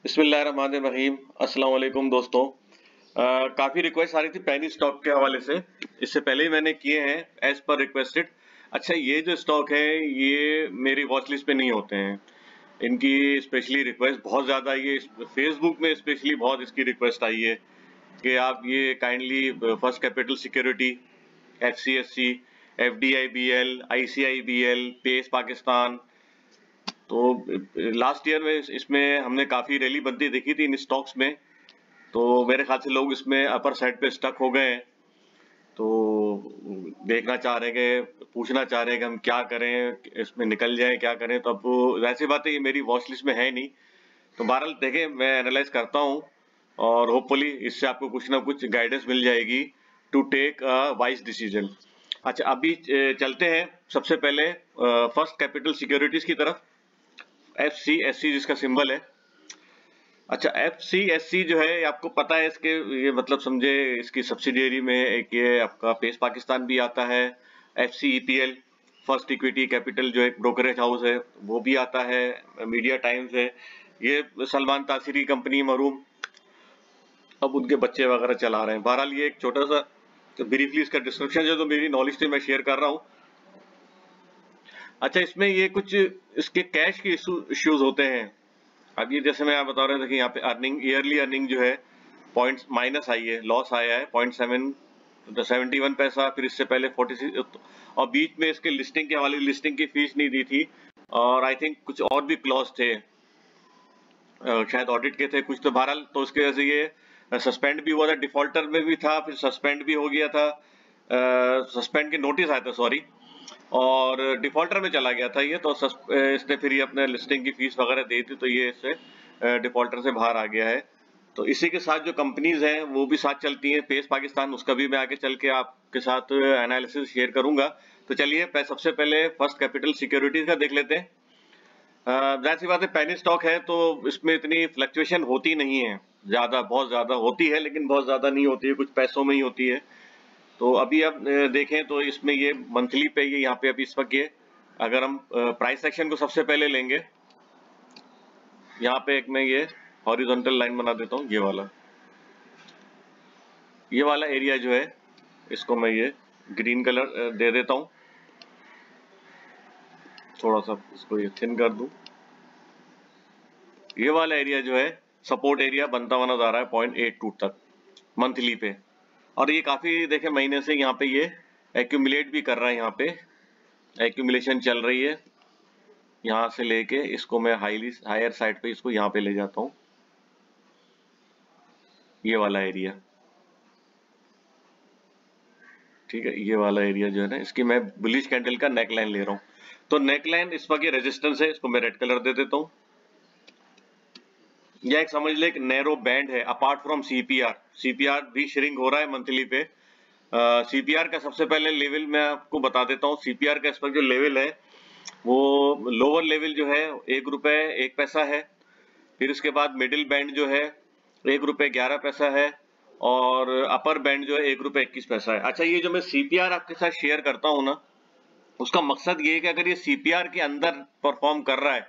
बिस्मिल्लाहिर्रहमानिर्रहीम। अस्सलाम वालेकुम दोस्तों। काफ़ी रिक्वेस्ट आ रही थी पेनी स्टॉक के हवाले से। इससे पहले ही मैंने किए हैं एज पर रिक्वेस्टेड। अच्छा, ये जो स्टॉक है ये मेरी वॉच लिस्ट पे नहीं होते हैं। इनकी स्पेशली रिक्वेस्ट बहुत ज़्यादा आई है। फेसबुक में स्पेशली बहुत इसकी रिक्वेस्ट आई है कि आप ये kindly first capital security, FCSC, FDIBL, ICIBL, Pace Pakistan, तो लास्ट ईयर में इसमें हमने काफी रैली बनती देखी थी इन स्टॉक्स में। तो मेरे ख्याल से लोग इसमें अपर साइड पे स्टक हो गए हैं। तो देखना चाह रहे हैं कि पूछना चाह रहे हैं कि हम क्या करें, इसमें निकल जाएं, क्या करें। तो अब वैसी बात है, ये मेरी वॉच लिस्ट में है नहीं। तो बहरहाल देखें, मैं एनालाइज करता हूँ और होपफुली इससे आपको कुछ ना कुछ गाइडेंस मिल जाएगी to take a wise decision. अच्छा, अभी चलते हैं सबसे पहले फर्स्ट कैपिटल सिक्योरिटीज की तरफ, FCSC जिसका सिंबल है। अच्छा, FCSC जो है आपको पता है, इसके ये मतलब समझे इसकी सब्सिडियरी में एक ये आपका पेस पाकिस्तान भी आता है, FCEPL फर्स्ट इक्विटी कैपिटल जो एक ब्रोकरेज हाउस है वो भी आता है, मीडिया टाइम्स है, ये सलमान तासीरी कंपनी मरूम, अब उनके बच्चे वगैरह चला रहे हैं। बहरहाल ये एक छोटा सा ब्रीफली इसका डिस्क्रिप्शन जो मेरी नॉलेज से मैं शेयर कर रहा हूँ। अच्छा, इसमें ये कुछ इसके कैश के इश्यूज होते हैं। अब ये जैसे मैं आप बता रहा था कि यहाँ पे अर्निंग, ईयरली अर्निंग जो है पॉइंट्स माइनस आई है, लॉस आया है 0.71 पैसा, फिर इससे पहले 46, और बीच में इसके लिस्टिंग के हवाले लिस्टिंग की फीस नहीं दी थी, और आई थिंक कुछ और भी क्लॉज थे, शायद ऑडिट के थे कुछ। तो बहरहाल तो उसके वजह से ये सस्पेंड भी हुआ था, डिफॉल्टर में भी था, फिर सस्पेंड भी हो गया था, सस्पेंड के नोटिस आया था सॉरी, और डिफॉल्टर में चला गया था ये। तो इसने फिर ये अपने लिस्टिंग की फीस वगैरह दी थी, तो ये इससे डिफॉल्टर से बाहर आ गया है। तो इसी के साथ जो कंपनीज हैं वो भी साथ चलती हैं, पेस पाकिस्तान, उसका भी मैं आगे चल के आपके साथ एनालिसिस शेयर करूंगा। तो चलिए सबसे पहले फर्स्ट कैपिटल सिक्योरिटीज का देख लेते हैं। जाहिर सी बात है, पेनी स्टॉक है तो इसमें इतनी फ्लक्चुएशन होती नहीं है, ज्यादा बहुत ज्यादा होती है लेकिन बहुत ज्यादा नहीं होती है, कुछ पैसों में ही होती है। तो अभी आप देखें तो इसमें ये मंथली पे ये यहाँ पे अभी इस वक्त ये, अगर हम प्राइस सेक्शन को सबसे पहले लेंगे, यहाँ पे एक मैं ये हॉरिजॉन्टल लाइन बना देता हूँ, ये वाला एरिया जो है इसको मैं ये ग्रीन कलर दे देता हूँ, थोड़ा सा इसको ये थिन कर दूं। ये वाला एरिया जो है सपोर्ट एरिया बनता हुआ नजर आ रहा है 0.82 तक मंथली पे, और ये काफी देखे महीने से यहाँ पे ये एक्यूमुलेट भी कर रहा है, यहाँ पे एक्यूमुलेशन चल रही है। यहाँ से लेके इसको मैं हायर साइड पे इसको यहाँ पे ले जाता हूँ, ये वाला एरिया, ठीक है। ये वाला एरिया जो है ना, इसकी मैं बुलिश कैंडल का नेक लाइन ले रहा हूँ। तो नेक लाइन इस वक्त ये रेजिस्टेंस है, इसको मैं रेड कलर दे देता हूँ। यह एक समझ ले एक नैरो बैंड है अपार्ट फ्रॉम सीपीआर भी श्रिंक हो रहा है मंथली पे। सीपीआर का सबसे पहले लेवल मैं आपको बता देता हूँ। सीपीआर का इस वक्त जो लेवल है वो लोअर लेवल जो है 1 रुपए 1 पैसा है, फिर उसके बाद मिडिल बैंड जो है 1 रुपए 11 पैसा है, और अपर बैंड जो है 1 रुपए 21 पैसा है। अच्छा, ये जो मैं सीपीआर आपके साथ शेयर करता हूँ ना, उसका मकसद ये है कि अगर ये सीपीआर के अंदर परफॉर्म कर रहा है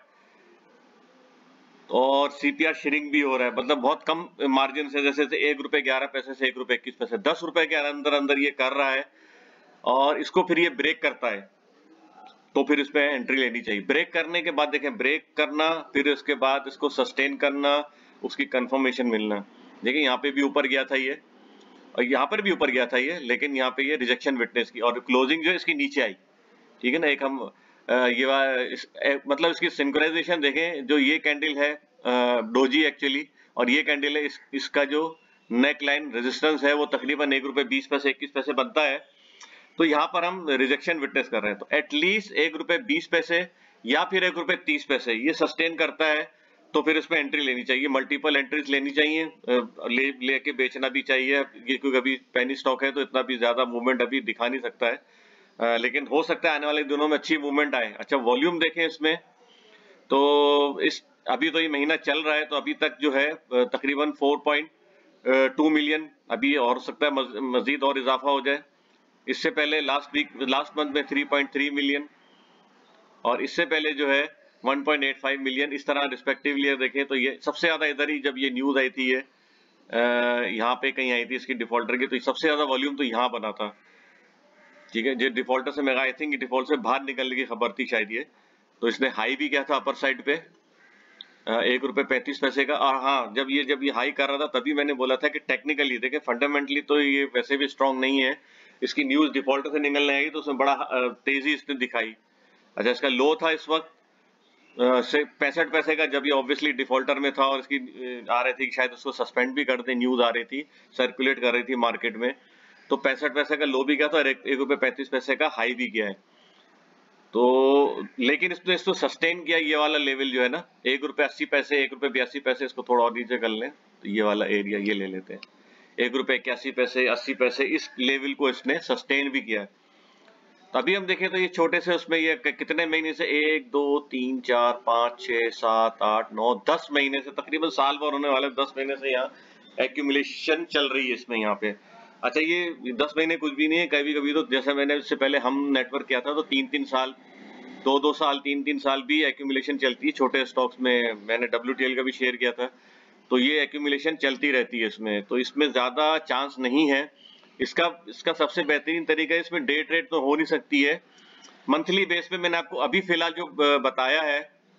और सीपीआर श्रिंक भी हो रहा है, मतलब बहुत कम मार्जिन से, जैसे 1 रुपए 11 पैसे से 1 रुपए 21 पैसे, 10 रुपए के अंदर ये कर रहा है, और इसको फिर ये ब्रेक करता है, तो फिर इसमें एंट्री लेनी चाहिए। ब्रेक करने के बाद देखें, ब्रेक करना, फिर उसके बाद इसको सस्टेन करना, उसकी कंफर्मेशन मिलना। देखिए यहाँ पे भी ऊपर गया था ये, और यहाँ पर भी ऊपर गया था ये, लेकिन यहाँ पे ये रिजेक्शन विटनेस की, और क्लोजिंग जो है इसकी नीचे आई, ठीक है ना। एक हम मतलब इसकी सिंक्रोनाइजेशन देखें, जो ये कैंडल है डोजी एक्चुअली, और ये कैंडल है इसका जो नेक लाइन रेजिस्टेंस है वो तकरीबन 1 रुपए 20 पैसे 21 पैसे बनता है। तो यहाँ पर हम रिजेक्शन विटनेस कर रहे हैं, तो एटलीस्ट 1 रुपए 20 पैसे या फिर 1 रुपए 30 पैसे ये सस्टेन करता है, तो फिर इसमें एंट्री लेनी चाहिए, मल्टीपल एंट्रीज लेनी चाहिए, लेके बेचना भी चाहिए। ये क्योंकि अभी पेनी स्टॉक है तो इतना भी ज्यादा मूवमेंट अभी दिखा नहीं सकता है, लेकिन हो सकता है आने वाले दिनों में अच्छी मूवमेंट आए। अच्छा, वॉल्यूम देखें इसमें, तो अभी तो ये महीना चल रहा है, तो अभी तक जो है तकरीबन 4.2 मिलियन, अभी और हो सकता है मजीद और इजाफा हो जाए। इससे पहले लास्ट मंथ में 3.3 मिलियन, और इससे पहले जो है 1.85 मिलियन, इस तरह रिस्पेक्टिवली देखें तो ये सबसे ज्यादा इधर ही जब ये न्यूज आई थी, ये यहाँ पे कहीं आई थी इसकी डिफॉल्टर की, तो सबसे ज्यादा वॉल्यूम तो यहाँ बना था। ठीक है, जो डिफॉल्टर से मैं आई थिंक डिफॉल्ट से बाहर निकलने की खबर थी शायद ये, तो इसने हाई भी किया था अपर साइड पे 1 रुपए 35 पैसे का। और हाँ, जब ये हाई कर रहा था तभी मैंने बोला था कि टेक्निकली देखें, फंडामेंटली तो ये वैसे भी स्ट्रांग नहीं है, इसकी न्यूज डिफॉल्टर से निकलने आई तो उसमें बड़ा तेजी इसने दिखाई। अच्छा, इसका लो था इस वक्त से 65 पैसे का, जब ये ऑब्वियसली डिफॉल्टर में था और इसकी आ रही थी कि शायद उसको सस्पेंड भी कर दे, न्यूज आ रही थी, सर्कुलेट कर रही थी मार्केट में, तो 65 पैसे का लो भी गया था और 1 रुपए 35 पैसे का हाई भी गया है। तो लेकिन इसने इसको सस्टेन किया, ये वाला लेवल जो है ना 1 रुपए 80 पैसे 1 रुपए 82 पैसे, इसको थोड़ा और नीचे कर लें तो ये वाला एरिया ये ले लेते हैं, 1 रुपए 81 पैसे 80 पैसे, इस लेवल को इसने सस्टेन भी किया है। तो अभी हम देखें तो ये छोटे से उसमें ये कितने महीने से 1 2 3 4 5 6 7 8 9 10 महीने से, तकरीबन साल भर होने वाले 10 महीने से यहाँ एक्यूमुलेशन चल रही है इसमें यहाँ पे। अच्छा, ये 10 महीने कुछ भी नहीं है, कभी कभी तो जैसे मैंने इससे पहले हम नेटवर्क किया था तो 3-3 साल 2-2 साल 3-3 साल भी एक्यूमुलेशन चलती है छोटे स्टॉक्स में। मैंने WTL का भी शेयर किया था, तो ये एक्यूमुलेशन चलती रहती है इसमें, तो इसमें ज्यादा चांस नहीं है। इसका सबसे बेहतरीन तरीका है, इसमें डे ट्रेड तो हो नहीं सकती है। मंथली बेस पे मैंने आपको अभी फिलहाल जो बताया है,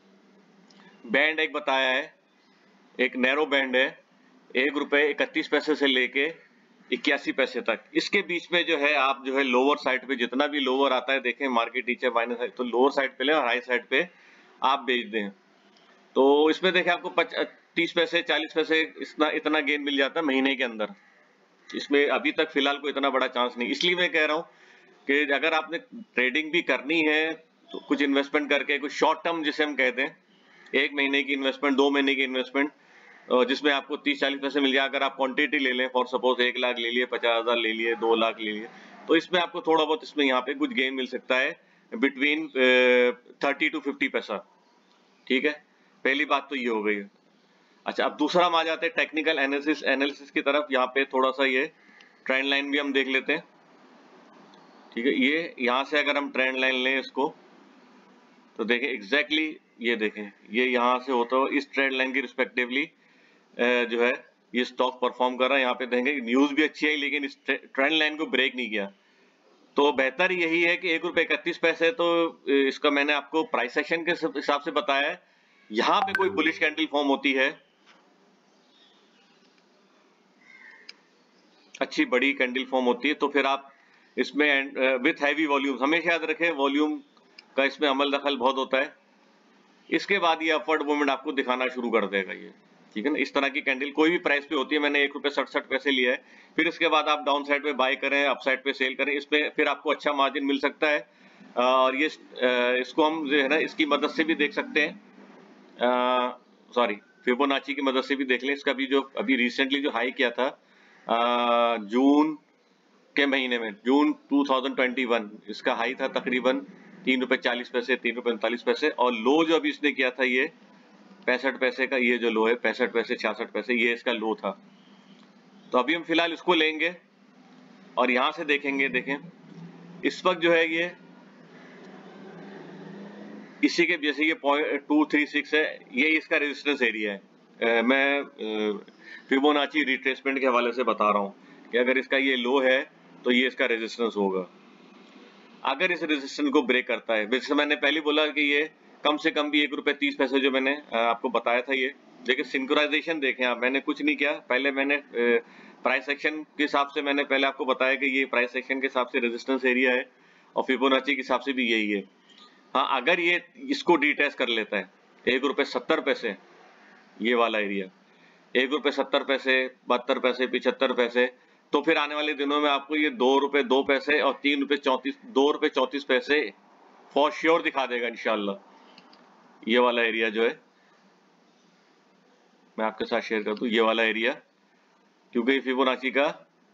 बैंड एक बताया है, एक नैरो बैंड है 1 रुपए 31 पैसे से लेके 81 पैसे तक, इसके बीच में जो है आप जो है लोअर साइड पे जितना भी लोअर आता है देखें, मार्केट नीचे माइनस है तो लोअर साइड पे ले और हाई साइड पे आप बेच दें, तो इसमें देखें आपको 30 पैसे 40 पैसे इतना गेन मिल जाता है महीने के अंदर। इसमें अभी तक फिलहाल कोई इतना बड़ा चांस नहीं, इसलिए मैं कह रहा हूँ कि अगर आपने ट्रेडिंग भी करनी है तो कुछ इन्वेस्टमेंट करके, कुछ शॉर्ट टर्म जिसे हम कहते हैं, 1 महीने की इन्वेस्टमेंट 2 महीने की इन्वेस्टमेंट, जिसमें आपको 30-40 पैसे मिल जाए। अगर आप क्वांटिटी ले लें, फॉर सपोज 1 लाख ले लिए, 50,000 ले लिए, 2 लाख ले लिए, तो इसमें आपको थोड़ा बहुत इसमें यहाँ पे कुछ गेन मिल सकता है बिटवीन 30 to 50 पैसा। ठीक है, पहली बात तो ये हो गई। अच्छा, अब दूसरा हम आ जाते हैं टेक्निकल एनालिसिस की तरफ। यहाँ पे थोड़ा सा ये ट्रेंड लाइन भी हम देख लेते हैं। ठीक है, ये यहाँ से अगर हम ट्रेंड लाइन लें इसको तो देखें एग्जैक्टली ये देखें, ये यहाँ से होता हो इस ट्रेंड लाइन की रिस्पेक्टिवली जो है ये स्टॉक परफॉर्म कर रहा है। यहाँ पे देखेंगे न्यूज भी अच्छी है लेकिन इस ट्रेंड लाइन को ब्रेक नहीं किया, तो बेहतर यही है कि 1 रुपए 31 पैसे, तो इसका मैंने आपको प्राइस एक्शन के हिसाब से बताया है। यहाँ पे कोई बुलिश कैंडल फॉर्म होती है, अच्छी बड़ी कैंडल फॉर्म होती है, तो फिर आप इसमें विथ हैवी वॉल्यूम, हमेशा याद रखें वॉल्यूम का इसमें अमल दखल बहुत होता है। इसके बाद ये अपवर्ड मूवमेंट आपको दिखाना शुरू कर देगा ये। ठीक है ना, इस तरह की कैंडल कोई भी प्राइस पे होती है, मैंने 1 रुपए 67 पैसे लिया है, फिर इसके बाद आप डाउन साइड पे बाय करें, अप साइड पे सेल करें, इसमें फिर आपको अच्छा मार्जिन मिल सकता है। और ये इसको हम जो है ना इसकी मदद से भी देख सकते हैं, सॉरी फिबोनाची की मदद से भी देख लें। इसका भी जो अभी रिसेंटली जो हाई किया था जून के महीने में, जून 2021, इसका हाई था तकरीबन 3 रुपए 40 पैसे 3 रुपए 39 पैसे, और लो जो अभी इसने किया था ये 65 पैसे का, ये जो लो है 65 पैसे 66 पैसे, ये इसका लो था। तो अभी हम फिलहाल इसको लेंगे और यहां से देखेंगे, देखें इस वक्त जो है ये इसी के जैसे ये 236 है, ये इसका रेजिस्टेंस एरिया है। मैं फिबोनाची रिट्रेसमेंट के हवाले से बता रहा हूँ कि अगर इसका ये लो है तो ये इसका रेजिस्टेंस होगा। अगर इस रेजिस्टेंस को ब्रेक करता है, जैसे मैंने पहले बोला कि ये कम से कम भी 1 रुपए 30 पैसे जो मैंने आपको बताया था, ये देखिए सिंक्रोनाइजेशन देखें आप, मैंने कुछ नहीं किया, पहले मैंने प्राइस एक्शन के हिसाब से मैंने पहले आपको बताया कि ये प्राइस एक्शन के हिसाब से रेजिस्टेंस एरिया है और फिबोनाची के हिसाब से भी यही है। हाँ, अगर ये इसको डिटेस्ट कर लेता है 1 रुपए 70 पैसे, ये वाला एरिया 1 रुपए 70 पैसे 72 पैसे 75 पैसे, तो फिर आने वाले दिनों में आपको ये 2 रुपए 2 पैसे और 2 रुपए 34 पैसे फॉर श्योर दिखा देगा इंशाल्लाह। ये वाला एरिया जो है मैं आपके साथ शेयर कर दूं, ये वाला एरिया, क्योंकि फिबोनाची का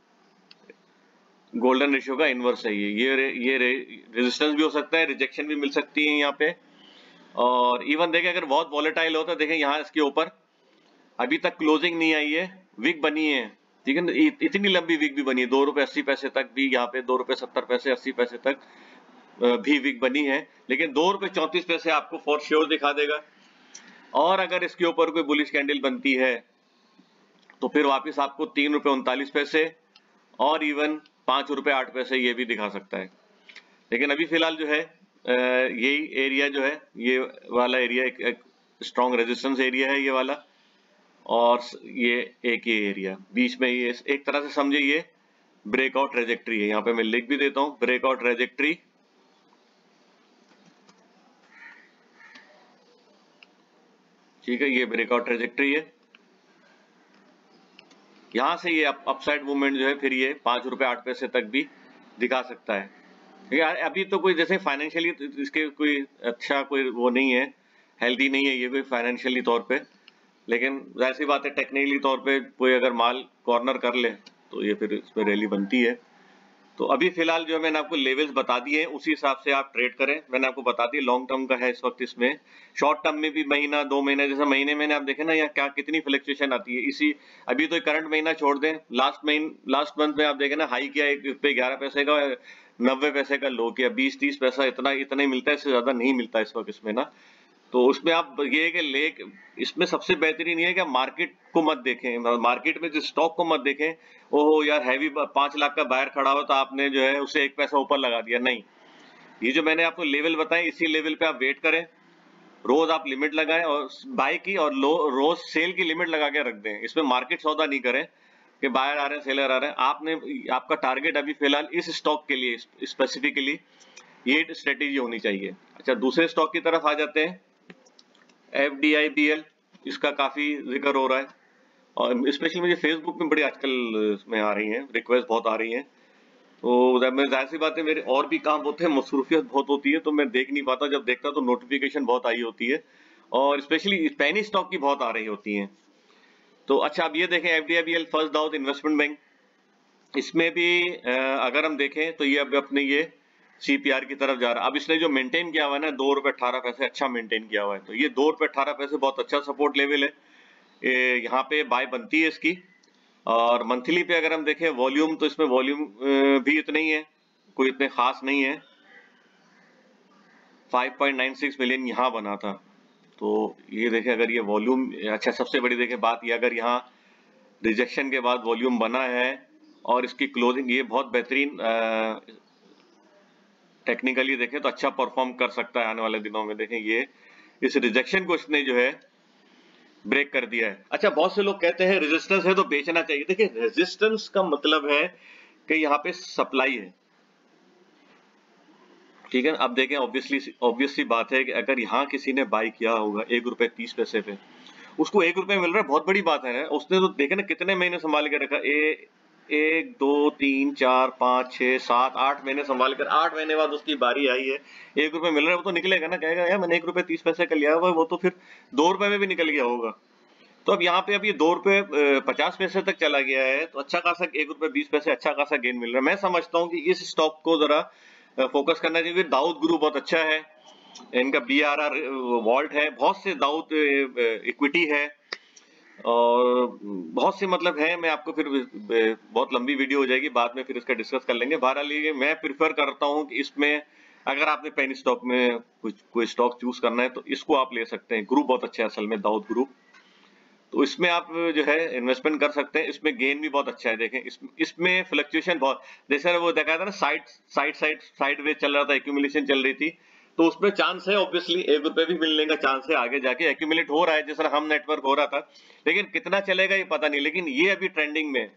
गोल्डन रेशियो का इनवर्स है ये रेजिस्टेंस भी हो सकता है, रिजेक्शन भी मिल सकती है यहाँ पे। और इवन देखें अगर बहुत वॉलेटाइल होता है, देखें यहाँ इसके ऊपर अभी तक क्लोजिंग नहीं आई है, वीक बनी है। ठीक है ना, इतनी लंबी वीक भी बनी है, 2 रुपए 80 पैसे तक भी, यहाँ पे 2 रुपए 70 पैसे 80 पैसे तक भी वीक बनी है, लेकिन 2 रुपए 34 पैसे आपको फॉर श्योर दिखा देगा। और अगर इसके ऊपर कोई बुलिश कैंडल बनती है तो फिर वापस आपको 3 रुपए 39 पैसे और इवन 5 रुपए 8 पैसे ये भी दिखा सकता है। लेकिन अभी फिलहाल जो है यही एरिया जो है, ये वाला एरिया एक स्ट्रॉन्ग रेजिस्टेंस एरिया है ये वाला, और ये एक ही एरिया बीच में, ये एक तरह से समझे ये ब्रेकआउट ट्रेजेक्ट्री है। यहाँ पे मैं लिख भी देता हूँ ब्रेकआउट ट्रेजेक्ट्री। ठीक है, ये ब्रेकआउट ट्रेजेक्ट्री है। यहां से ये अपसाइड मूवमेंट जो है फिर ये 5 रुपए 8 पैसे तक भी दिखा सकता है। यार अभी तो कोई जैसे फाइनेंशियली इसके कोई अच्छा कोई वो नहीं है, हेल्दी नहीं है ये कोई फाइनेंशियली तौर पे, लेकिन जाहिर सी बात है टेक्निकली तौर पे कोई अगर माल कॉर्नर कर ले तो ये फिर इसमें रैली बनती है। तो अभी फिलहाल जो है मैंने आपको लेवल्स बता दिए हैं, उसी हिसाब से आप ट्रेड करें। मैंने आपको बता दिया लॉन्ग टर्म का है इस वक्त, इसमें शॉर्ट टर्म में भी महीना 2 महीने, जैसा महीने में आप देखें ना यहाँ क्या कितनी फ्लक्चुएशन आती है। इसी अभी तो करंट महीना छोड़ दें, लास्ट मंथ में आप देखें ना हाई किया 1 रुपए 11 पैसे का, 90 पैसे का लो किया, 20-30 पैसा इतना ही मिलता है, इससे ज्यादा नहीं मिलता इस वक्त इसमें ना। तो उसमें आप ये कि ले इसमें सबसे बेहतरीन ये है कि मार्केट को मत देखें, मार्केट में जो स्टॉक को मत देखें। ओहो यार हैवी 5 लाख का बायर खड़ा हो तो आपने जो है उसे 1 पैसा ऊपर लगा दिया, नहीं। ये जो मैंने आपको लेवल बताए इसी लेवल पे आप वेट करें, रोज आप लिमिट लगाएं और बाय की और रोज सेल की लिमिट लगा के रख दें। इसमें मार्केट सौदा नहीं करें कि बायर आ रहे हैं सेलर आ रहे हैं। आपका टारगेट अभी फिलहाल इस स्टॉक के लिए स्पेसिफिकली ये स्ट्रेटेजी होनी चाहिए। अच्छा, दूसरे स्टॉक की तरफ आ जाते हैं, FDIBL, इसका काफी जिक्र हो रहा है और स्पेशली मुझे फेसबुक में बड़ी आजकल इसमें आ रही हैं, रिक्वेस्ट बहुत आ रही हैं। तो मैं जाहिर सी बात है मेरे और भी काम होते हैं, मसरूफियत बहुत होती है तो मैं देख नहीं पाता, जब देखता तो नोटिफिकेशन बहुत आई होती है और स्पेशली पेनी स्टॉक की बहुत आ रही होती हैं। तो अच्छा अब ये देखें FDIBL first Dawood investment bank, इसमें भी अगर हम देखें तो ये अब अपने ये CPR की तरफ जा रहा है। अब इसने जो मेंटेन किया हुआ है ना 2 रुपए 18 पैसे, अच्छा मेंटेन किया हुआ है, तो ये 2 रुपए 18 पैसे बहुत अच्छा सपोर्ट लेवल है, यहाँ पे बाय बनती है इसकी। और मंथली पे अगर हम देखें वॉल्यूम, तो इसमें वॉल्यूम भी इतने ही है, कोई इतने खास नहीं है, 5.96 मिलियन यहाँ बना था। तो ये देखें अगर ये वॉल्यूम, अच्छा सबसे बड़ी देखें बात ये, अगर यहाँ रिजेक्शन के बाद वॉल्यूम बना है और इसकी क्लोजिंग ये बहुत बेहतरीन टेक्निकली देखें तो अच्छा परफॉर्म कर सकता है आने वाले दिनों में। देखें ये इस रिजेक्शन को इसने जो है ब्रेक कर दिया है। अच्छा, बहुत से लोग कहते हैं रेजिस्टेंस है तो बेचना चाहिए। देखिए रेजिस्टेंस का मतलब है कि यहाँ पे सप्लाई है, ठीक है। अब देखें ऑब्वियसली बात है कि अगर यहाँ किसी ने बाई किया होगा 1 रुपए 30 पैसे पे, उसको 1 रुपए मिल रहा है, बहुत बड़ी बात है ना। उसने तो देखे ना कितने महीने संभाल के रखा, 1 2 3 4 5 6 7 8 महीने संभाल कर, 8 महीने बाद उसकी बारी आई है, 1 रुपए मिल रहा है, वो तो निकलेगा ना, कहेगा यार मैंने 1 रुपए 30 पैसे का लिया हुआ, वो तो फिर 2 रुपए में भी निकल गया होगा। तो अब यहाँ पे अब ये 2 रुपए 50 पैसे तक चला गया है, तो अच्छा खासा 1 रुपए 20 पैसे अच्छा खासा गेन मिल रहा है। मैं समझता हूँ कि इस स्टॉक को जरा फोकस करना चाहिए। दाऊद ग्रुप बहुत अच्छा है, इनका BRR वॉल्ट है, बहुत से दाऊद इक्विटी है और बहुत से मतलब है। मैं आपको फिर बहुत लंबी वीडियो हो जाएगी, बाद में फिर इसका डिस्कस कर लेंगे। बहरहाल ये मैं प्रिफर करता हूँ कि इसमें अगर आपने पेनी स्टॉक में कोई स्टॉक चूज करना है तो इसको आप ले सकते हैं। ग्रुप बहुत अच्छा है असल में, दाऊद ग्रुप, तो इसमें आप जो है इन्वेस्टमेंट कर सकते हैं। इसमें गेन भी बहुत अच्छा है। देखें इसमें फ्लक्चुएशन बहुत, जैसे वो देखा था ना साइड वे चल रहा था, एक्यूमुलेशन चल रही थी, तो उसमें चांस है ऑब्वियसली 1 रुपए भी मिलने का चांस है, आगे जाके एक्यूमुलेट हो रहा है, जिस तरह हम नेटवर्क हो रहा था, लेकिन कितना चलेगा ये पता नहीं। लेकिन ये अभी ट्रेंडिंग में,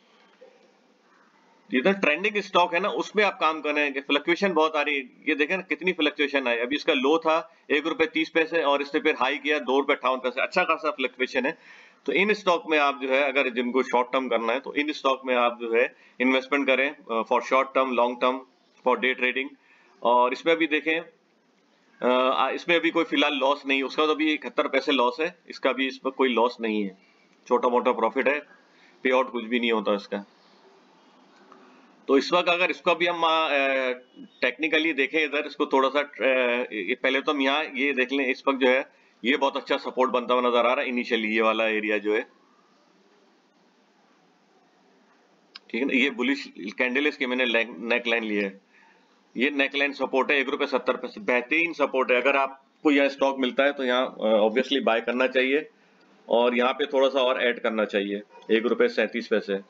जिधर ट्रेंडिंग स्टॉक है ना उसमें आप काम कर रहे हैं कि फ्लक्चुएशन बहुत आ रही है। ये देखें ना कितनी फ्लक्चुएशन आई, अभी इसका लो था 1 रुपए 30 पैसे और इसने फिर हाई किया 2 रुपए 58 पैसे, अच्छा खासा फ्लक्चुएशन है। तो इन स्टॉक में आप जो है अगर जिनको शॉर्ट टर्म करना है तो इन स्टॉक में आप जो है इन्वेस्टमेंट करें for short term, long term, for day trading. और इसमें अभी देखें इसमें अभी कोई फिलहाल लॉस नहीं, उसका तो अभी 71 पैसे लॉस है, इसका भी इस पर कोई लॉस नहीं है, छोटा मोटा प्रॉफिट है, पे आउट कुछ भी नहीं होता इसका। तो इस वक्त अगर इसको भी हम टेक्निकली देखें इधर, इसको थोड़ा सा पहले तो हम यहाँ ये देख लें, इस वक्त जो है ये बहुत अच्छा सपोर्ट बनता हुआ नजर आ रहा है इनिशियली, ये वाला एरिया जो है, ठीक है ना। ये बुलिश कैंडल इसके मैंने नेक लाइन लिया है, ये नेकलाइन सपोर्ट है, 1 रुपये 70 पैसे, बेहतरीन सपोर्ट है। अगर आपको यह स्टॉक मिलता है तो यहाँ ऑब्वियसली बाय करना चाहिए और यहाँ पे थोड़ा सा और ऐड करना चाहिए, 1 रुपये 37 पैसे।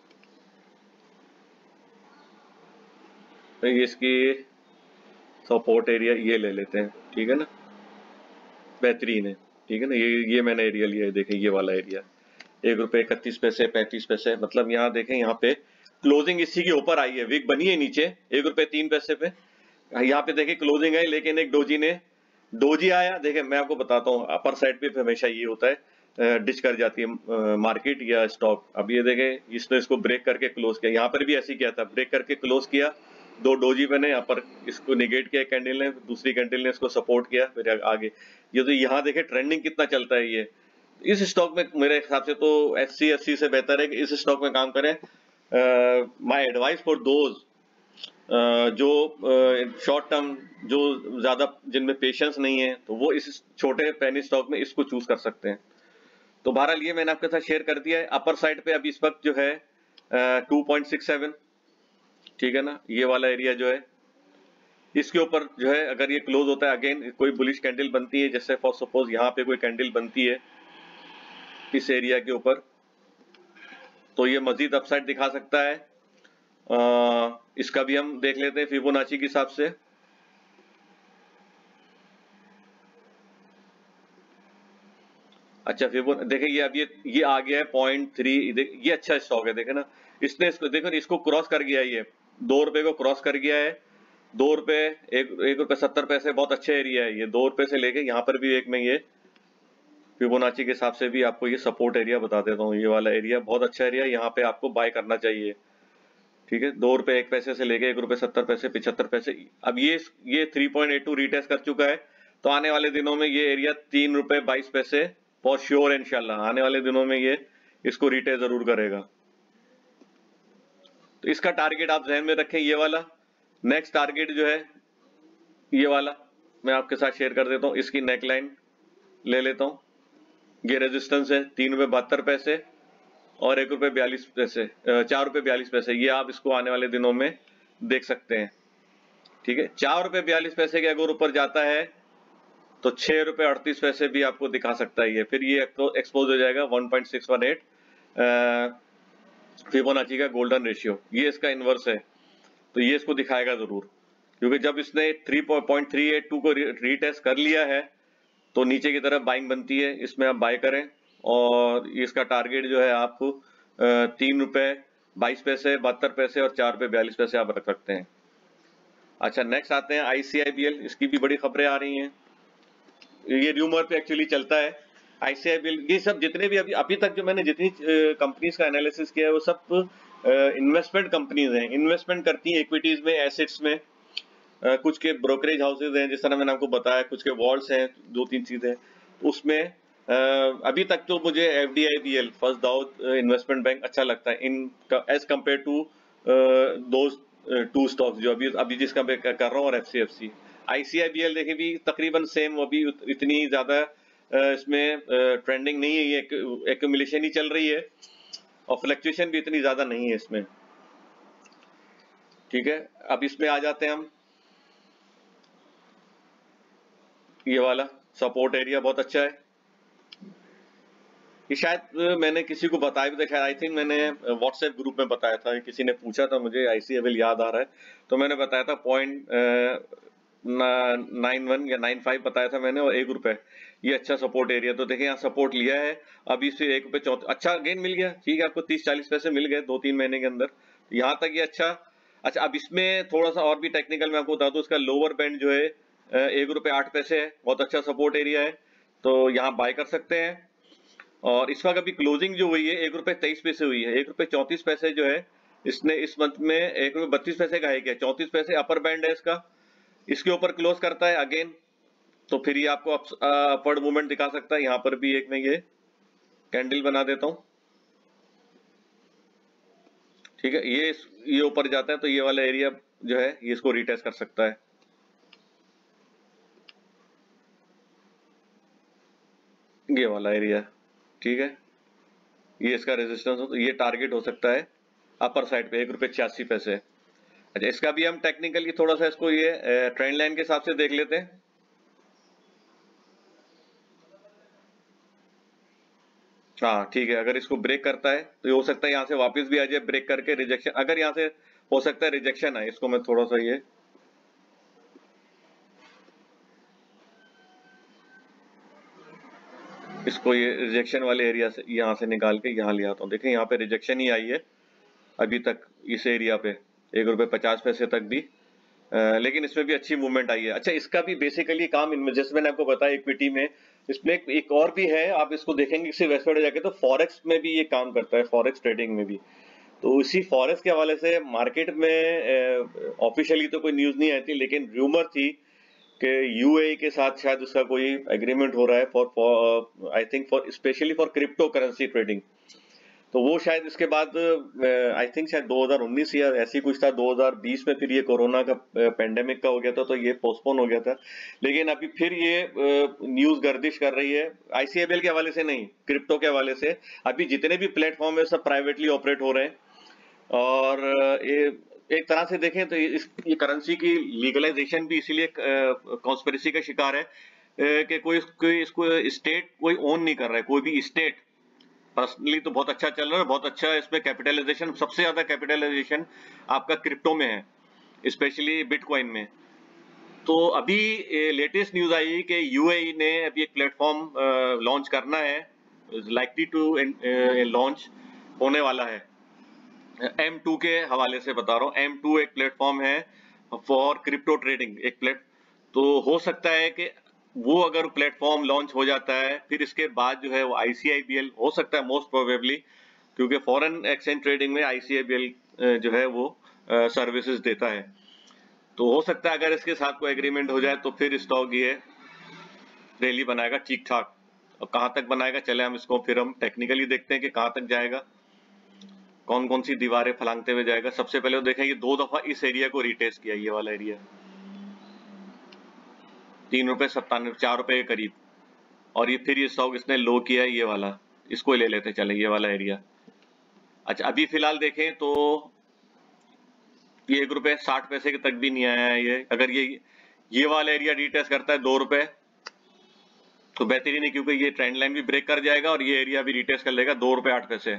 तो इसकी सपोर्ट एरिया ये ले लेते हैं, ठीक है ना, बेहतरीन है, ठीक है ना। ये मैंने एरिया लिया है, देखें ये वाला एरिया, 1 रुपये 31 पैसे 35 पैसे, मतलब यहाँ देखें, यहाँ पे क्लोजिंग इसी के ऊपर आई है, विक बनी है नीचे 1 रुपये 3 पैसे पे, यहाँ पे देखें क्लोजिंग है, लेकिन एक डोजी आया। देखें मैं आपको बताता हूँ, अपर साइड पे हमेशा ये होता है, डिच कर जाती है मार्केट या स्टॉक। अब ये देखें, इसने इसको ब्रेक करके क्लोज किया, यहाँ पर भी ऐसे ही किया था, ब्रेक करके क्लोज किया, 2 डोजी बने, यहाँ पर इसको निगेट किया कैंडल ने, दूसरी कैंडल ने इसको सपोर्ट किया, फिर आगे ये तो यहाँ देखें ट्रेंडिंग कितना चलता है। ये इस स्टॉक में मेरे हिसाब से तो SC से बेहतर है कि इस स्टॉक में काम करें। माय एडवाइस फॉर दोज जो शॉर्ट टर्म, जो ज्यादा जिनमें पेशेंस नहीं है, तो वो इस छोटे पेनी स्टॉक में इसको चूज कर सकते हैं। तो बहरहाल ये मैंने आपके साथ शेयर कर दिया है। अपर साइड पे अभी इस वक्त जो है 2.67, ठीक है ना, ये वाला एरिया जो है, इसके ऊपर जो है अगर ये क्लोज होता है, अगेन कोई बुलिश कैंडल बनती है, जैसे फॉर सपोज यहाँ पे कोई कैंडल बनती है इस एरिया के ऊपर, तो ये मजीद अपसाइड दिखा सकता है। इसका भी हम देख लेते हैं फिबोनाची के हिसाब से। अच्छा देखिए ये अब ये आ गया है 0.3, ये अच्छा स्टॉक है, देखे ना, इसने इसको देखो, इसको क्रॉस कर गया, ये 2 रुपए को क्रॉस कर गया है, 2 रुपए 1 रुपये 70 पैसे, बहुत अच्छा एरिया है ये, 2 रुपए से लेके यहाँ पर भी एक में ये फिबोनाची के हिसाब से भी आपको ये सपोर्ट एरिया बता देता हूँ। ये वाला एरिया बहुत अच्छा एरिया है, यहाँ पे आपको बाय करना चाहिए, ठीक है। 2 रुपए 1 पैसे से लेके 1 रुपये 70 पैसे 75 पैसे। अब ये 3.82 रीटेस्ट कर चुका है, तो आने वाले दिनों में ये एरिया 3 रुपए 22 पैसे फॉर श्योर इंशाल्लाह आने वाले दिनों में ये इसको रीटेस्ट जरूर करेगा। तो इसका टारगेट आप ध्यान में रखें, ये वाला। नेक्स्ट टारगेट जो है ये वाला मैं आपके साथ शेयर कर देता हूँ, इसकी नेकलाइन ले लेता हूँ। ये रेजिस्टेंस है 3 रुपए 72 पैसे और 1 रुपये 42 पैसे, 4 रुपए 42 पैसे। ये आप इसको आने वाले दिनों में देख सकते हैं, ठीक है। 4 रुपए 42 पैसे के अगर ऊपर जाता है तो 6 रुपए 38 पैसे भी आपको दिखा सकता है ये, फिर ये एक्सपोज हो जाएगा 1.618 फिबोनाची का गोल्डन रेशियो, ये इसका इनवर्स है, तो ये इसको दिखाएगा जरूर, क्योंकि जब इसने 3.382 को रीटेस्ट कर लिया है तो नीचे की तरफ बाइंग बनती है, इसमें आप बाय करें। और इसका टारगेट जो है आपको 3 रुपए 22 पैसे 72 पैसे और 4 रुपए 42 पैसे आप रख सकते हैं। अच्छा नेक्स्ट आते हैं ICIPL, इसकी भी बड़ी खबरें आ रही हैं, ये र्यूमर पे एक्चुअली चलता है। ICIPL, ये सब जितने भी अभी तक जो मैंने जितनी कंपनीज का एनालिसिस किया है वो सब इन्वेस्टमेंट कंपनीज हैं, इन्वेस्टमेंट करती हैं इक्विटीज में, एसेट्स में। कुछ के ब्रोकरेज हाउसेज हैं, जिस तरह मैंने आपको बताया, कुछ के वॉल्ट्स हैं, 2-3 चीजें उसमें। अभी तक तो मुझे FDIPL, first Dawood investment bank अच्छा लगता है in as compare to those 2 stocks जो अभी जिसका मैं कर रहा हूँ, और FCFC। ICIPL देखे भी तकरीबन सेम, वो भी इतनी ज्यादा इसमें ट्रेंडिंग नहीं है, ये एक्यूमुलेशन ही चल रही है और फ्लक्चुएशन भी इतनी ज्यादा नहीं है इसमें, ठीक है। अब इसमें आ जाते हैं हम, ये वाला सपोर्ट एरिया बहुत अच्छा है। ये शायद मैंने किसी को बताया भी था, आई थिंक मैंने व्हाट्सएप ग्रुप में बताया था, किसी ने पूछा था मुझे, ICIPL याद आ रहा है, तो मैंने बताया था 0.91 या 95 बताया था मैंने, और 1 रुपए, ये अच्छा सपोर्ट एरिया। तो देखिए यहाँ सपोर्ट लिया है, अभी से 1 रुपये अच्छा गेन मिल गया, ठीक है, आपको 30-40 पैसे मिल गए 2-3 महीने के अंदर, यहाँ तक ये अच्छा। अच्छा अब इसमें थोड़ा सा और भी टेक्निकल मैं आपको बता दूं, इसका लोअर बैंड जो है 1 रुपये 8 पैसे है, बहुत अच्छा सपोर्ट एरिया है, तो यहाँ बाय कर सकते हैं। और इस वक्त अभी क्लोजिंग जो हुई है 1 रुपये 23 पैसे हुई है, 1 रुपये 34 पैसे जो है इसने इस मंथ में 1 रुपये 32 पैसे का है, क्या 34 पैसे अपर बैंड है इसका, इसके ऊपर क्लोज करता है अगेन, तो फिर ये आपको अपवर्ड मूवमेंट दिखा सकता है। यहाँ पर भी एक मैं ये कैंडल बना देता हूँ, ठीक है, ये ऊपर जाता है तो ये वाला एरिया जो है ये इसको रिटेस्ट कर सकता है, ये वाला एरिया, ठीक है, ये इसका रेजिस्टेंस हो, ये टारगेट हो सकता है अपर साइड पे 1 रुपये 86 पैसे। अच्छा, इसका भी हम टेक्निकली थोड़ा सा इसको ये ट्रेंड लाइन के हिसाब से देख लेते हैं। हाँ ठीक है, अगर इसको ब्रेक करता है तो ये हो सकता है यहाँ से वापस भी आ जाए ब्रेक करके रिजेक्शन, अगर यहाँ से हो सकता है रिजेक्शन है। इसको मैं थोड़ा सा ये इसको ये रिजेक्शन वाले एरिया से यहाँ से निकाल के यहाँ ले आता हूँ। देखें यहाँ पे रिजेक्शन ही आई है अभी तक इस एरिया पे, 1 रुपये 50 पैसे तक भी, लेकिन इसमें भी अच्छी मूवमेंट आई है। अच्छा, इसका भी बेसिकली काम, जैसे मैंने आपको बताया इक्विटी में, इसमें एक और भी है, आप इसको देखेंगे किसी वेबसाइट पे जाके, तो फॉरेक्स में भी ये काम करता है, फॉरेक्स ट्रेडिंग में भी। तो इसी फॉरेक्स के हवाले से मार्केट में ऑफिशियली तो कोई न्यूज नहीं आई थी, लेकिन रूमर थी कि यूएई के साथ शायद उसका कोई एग्रीमेंट हो रहा है for I think for specially for crypto currency trading. तो वो शायद इसके बाद आई थिंक शायद 2019 या ऐसी कुछ था, 2020 में फिर ये कोरोना का पेंडेमिक का हो गया था, तो ये पोस्टपोन हो गया था। लेकिन अभी फिर ये न्यूज गर्दिश कर रही है, आईसीआईबीएल के हवाले से नहीं, क्रिप्टो के हवाले से। अभी जितने भी प्लेटफॉर्म है सब प्राइवेटली ऑपरेट हो रहे हैं, और ये एक तरह से देखें तो ये करेंसी की लीगलाइजेशन भी इसीलिए कॉन्स्पिरेसी का शिकार है कि कोई इसको स्टेट कोई ओन नहीं कर रहा है, कोई भी स्टेट। पर्सनली तो बहुत अच्छा चल रहा है, बहुत अच्छा इसमें कैपिटलाइजेशन, सबसे ज्यादा कैपिटलाइजेशन आपका क्रिप्टो में है, स्पेशली बिटकॉइन में। तो अभी लेटेस्ट न्यूज आई कि यूएई ने अभी एक प्लेटफॉर्म लॉन्च करना है, लाइकली टू लॉन्च होने वाला है। M2 के हवाले से बता रहा हूँ, M2 एक प्लेटफॉर्म है फॉर क्रिप्टो ट्रेडिंग, एक तो हो सकता है कि वो अगर प्लेटफॉर्म लॉन्च हो जाता है, फिर इसके बाद जो है वो ICIBL हो सकता है मोस्ट प्रोबेबली, क्योंकि फॉरेन एक्सचेंज ट्रेडिंग में ICIBL जो है वो सर्विसेज देता है। तो हो सकता है अगर इसके साथ कोई एग्रीमेंट हो जाए तो फिर स्टॉक ये रैली बनाएगा ठीक ठाक। और कहाँ तक बनाएगा, चले हम इसको फिर हम टेक्निकली देखते हैं कि कहाँ तक जाएगा, कौन कौन सी दीवारें फलांगते हुए जाएगा। सबसे पहले तो देखें, ये 2 दफा इस एरिया को रिटेस्ट किया, ये वाला एरिया 3 रुपये 97 4 रुपए के करीब, और ये फिर ये स्टॉक इसने लो किया है, ये वाला, इसको ले लेते चले, ये वाला एरिया। अच्छा, अभी फिलहाल देखें तो ये 1 रुपये 60 पैसे के तक भी नहीं आया है। ये अगर ये वाला एरिया रिटेस्ट करता है 2 रुपए तो बेहतरीन है, क्योंकि ये ट्रेंड लाइन भी ब्रेक कर जाएगा और ये एरिया भी रिटेस्ट कर लेगा 2 रुपये 8 पैसे।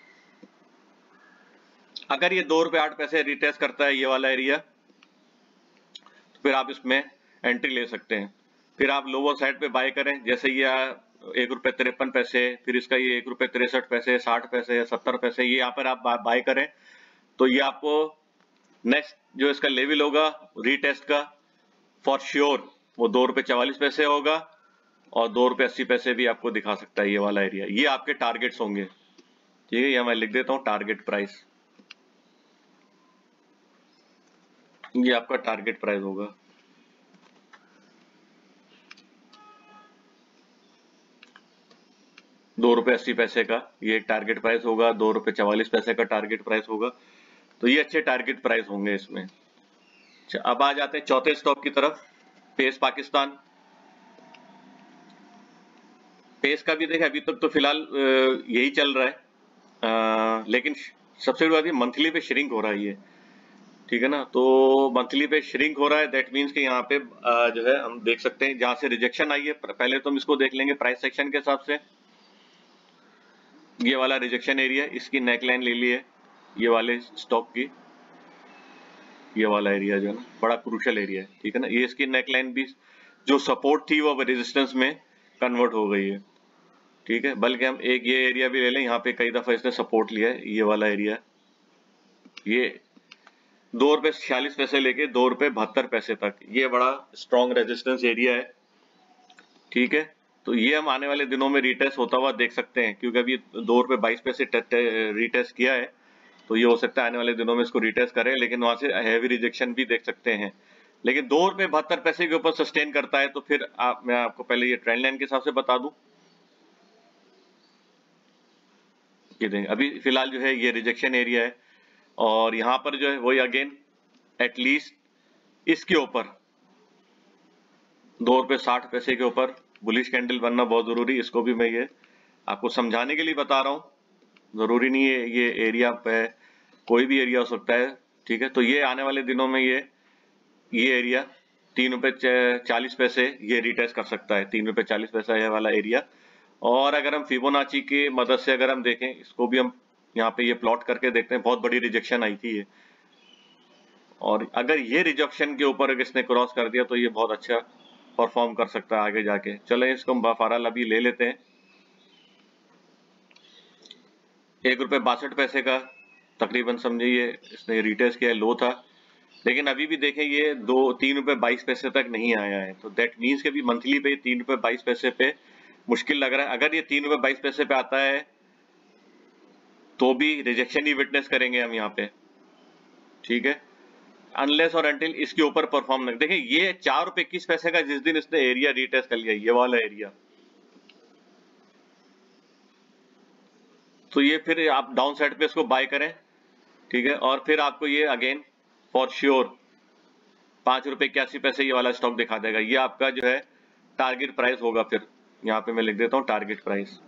अगर ये 2 रुपये 8 पैसे रिटेस्ट करता है ये वाला एरिया, तो फिर आप इसमें एंट्री ले सकते हैं। फिर आप लोअर साइड पे बाय करें, जैसे ये 1 रुपये 53 पैसे, फिर इसका ये 1 रुपये 63 पैसे, 60 पैसे, 70 पैसे, ये यहाँ पर आप बाय करें तो ये आपको नेक्स्ट जो इसका लेवल होगा रीटेस्ट का, फॉर श्योर वो 2 रुपये 44 पैसे होगा, और 2 रुपये 80 पैसे भी आपको दिखा सकता है ये वाला एरिया। ये आपके टारगेट्स होंगे, ठीक है। ये मैं लिख देता हूँ, टारगेट प्राइस, ये आपका टारगेट प्राइस होगा। ₹2.80 का ये एक टारगेट प्राइस होगा, ₹2.44 का टारगेट प्राइस होगा। तो ये अच्छे टारगेट प्राइस होंगे इसमें। अच्छा, अब आ जाते हैं चौथे स्टॉक की तरफ, पेस पाकिस्तान। पेस का भी देखें, अभी तक तो फिलहाल यही चल रहा है, लेकिन सबसे बड़ी बात मंथली पे श्रिंक हो रहा है ये, ठीक है ना। तो मंथली पे श्रिंक हो रहा है, दैट मीन्स कि यहाँ पे जो है हम देख सकते हैं जहां से रिजेक्शन आई है, पहले तो हम इसको देख लेंगे प्राइस सेक्शन के हिसाब से। ये वाला रिजेक्शन एरिया, इसकी नेकलाइन ले ली है ये वाले स्टॉक की, ये वाला एरिया जो है ना बड़ा क्रूशियल एरिया है, ठीक है ना। ये इसकी नेकलाइन भी जो सपोर्ट थी वो अब रेजिस्टेंस में कन्वर्ट हो गई है, ठीक है। बल्कि हम एक ये एरिया भी ले लें, यहाँ पे कई दफा इसने सपोर्ट लिया है, ये वाला एरिया, ये ₹2.46 लेके ₹2.72 तक, ये बड़ा स्ट्रॉन्ग रेजिस्टेंस एरिया है, ठीक है। तो ये हम आने वाले दिनों में रिटेस्ट होता हुआ देख सकते हैं, क्योंकि अभी ₹2.22 रिटेस्ट किया है, तो ये हो सकता है आने वाले दिनों में इसको रिटेस्ट करे, लेकिन वहां से हैवी रिजेक्शन भी देख सकते हैं। लेकिन ₹2.72 के ऊपर सस्टेन करता है तो फिर मैं आपको पहले ये ट्रेंड लाइन के हिसाब से बता दूं। ये देखें, अभी फिलहाल जो है ये रिजेक्शन एरिया है, और यहाँ पर जो है वही अगेन एटलीस्ट इसके ऊपर ₹2.60 के ऊपर बुलिश कैंडल बनना बहुत जरूरी। इसको भी मैं ये आपको समझाने के लिए बता रहा हूँ, जरूरी नहीं है ये एरिया पे, कोई भी एरिया हो सकता है, ठीक है, तो ये आने वाले दिनों में ये एरिया 3 रुपए 40 पैसे ये रिटेस्ट कर सकता है, 3 रुपए 40 पैसा ये वाला एरिया। और अगर हम फिबोनाची की मदद से अगर हम देखें, इसको भी हम यहाँ पे ये प्लॉट करके देखते हैं, बहुत बड़ी रिजेक्शन आई थी ये, और अगर ये रिजेक्शन के ऊपर अगर इसने क्रॉस कर दिया तो ये बहुत अच्छा परफॉर्म कर सकता है आगे जाके। चले इसको हम बफारल अभी ले लेते हैं। 1 रुपए 62 पैसे का तकरीबन समझिए इसने रिटेस्ट किया, लो था, लेकिन अभी भी देखें ये 3 रुपए 22 पैसे तक नहीं आया है। तो दैट मीन्स के भी मंथली पे 3 रुपए 22 पैसे पे मुश्किल लग रहा है। अगर ये 3 रुपए 22 पैसे पे आता है तो भी रिजेक्शन ही विटनेस करेंगे हम यहाँ पे, ठीक है, अनलेस और अनटिल इसके ऊपर परफॉर्म नहीं। देखिए ये 4 रुपए 21 पैसे का जिस दिन इसने एरिया रिटेस्ट कर लिया, ये वाला एरिया, तो ये फिर आप डाउन साइड पे इसको बाय करें, ठीक है, और फिर आपको ये अगेन फॉर श्योर 5 रुपए 81 पैसे ये वाला स्टॉक दिखा देगा। ये आपका जो है टारगेट प्राइस होगा। फिर यहाँ पे मैं लिख देता हूँ टारगेट प्राइस।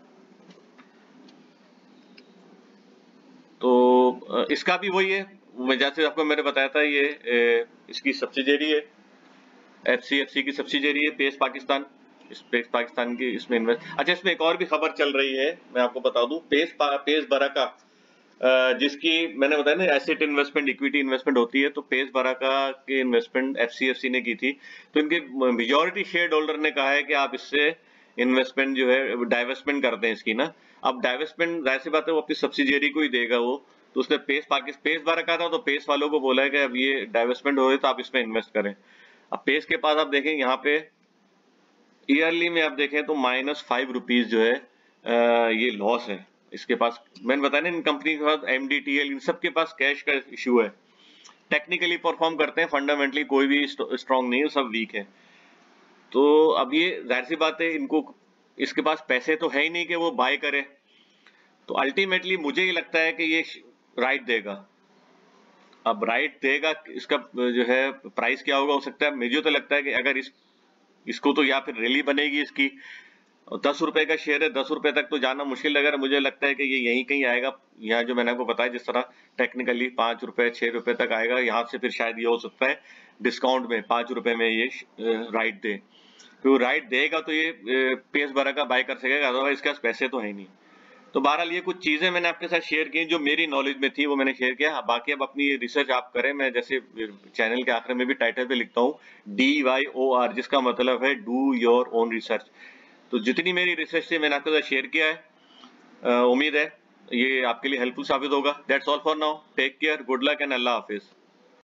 तो इसका भी वही है, जैसे आपको मैंने बताया था, ये इसकी सब्सिडियरी है, HCFC की सब्सिडियरी है, पेस पाकिस्तान। इस पेस पाकिस्तान की इसमें इन्वेस्ट। अच्छा, इसमें एक और भी खबर चल रही है, मैं आपको बता दूं, पेस बराका, जिसकी मैंने बताया ना एसेट इन्वेस्टमेंट, इक्विटी इन्वेस्टमेंट होती है, तो पेस बराका के इन्वेस्टमेंट FCFC ने की थी। तो इनके मेजॉरिटी शेयर होल्डर ने कहा है कि आप इससे इन्वेस्टमेंट जो है डाइवेस्टमेंट करते हैं इसकी ना। अब डाइवेस्टमेंट जाहिर सी बात है वो अपनी सब्सिडियरी को ही देगा वो, तो उसने पेस बराका था तो पेस वालों को बोला है कि अब ये डाइवेस्टमेंट हो रही है तो आप इसमें इन्वेस्ट करें। अब पेस के पास आप देखें यहाँ पे ईयरली में आप देखें तो -5 रुपीज जो है ये लॉस है इसके पास। मैंने बताया ना इन कंपनी के पास MDTL इन सब के पास कैश का इशू है। टेक्निकली परफॉर्म करते हैं, फंडामेंटली कोई भी स्ट्रांग नहीं है, सब वीक है। तो अब ये जाहिर सी बात है इनको, इसके पास पैसे तो है ही नहीं कि वो बाय करे। तो अल्टीमेटली मुझे ये लगता है कि ये राइट देगा। अब राइट देगा, इसका जो है प्राइस क्या होगा, हो सकता है, मुझे तो लगता है कि अगर इसको तो या फिर रैली बनेगी इसकी, 10 रुपए का शेयर है, 10 रुपए तक तो जाना मुश्किल लग रहा है। मुझे लगता है कि ये यहीं कहीं आएगा, यहाँ जो मैंने आपको बताया जिस तरह टेक्निकली 5 रुपए 6 रुपए तक आएगा, यहाँ से फिर शायद ये हो सकता है डिस्काउंट में 5 रुपए में ये राइट दे। तो राइट देगा तो ये पेस भरा का बाय कर सकेगा, अदरवाइज इसके पास पैसे तो है नहीं। तो बहरहाल ये कुछ चीजें मैंने आपके साथ शेयर की जो मेरी नॉलेज में थी, वो मैंने शेयर किया। बाकी अब अपनी रिसर्च आप करें। मैं जैसे चैनल के आखिर में भी टाइटल पे लिखता हूँ DYOR, जिसका मतलब है डू योर ओन रिसर्च। तो जितनी मेरी रिसर्च थी मैंने आपके साथ शेयर किया है। उम्मीद है ये आपके लिए हेल्पफुल साबित होगा। That's all for now, take care, good luck and अल्लाह हाफिज।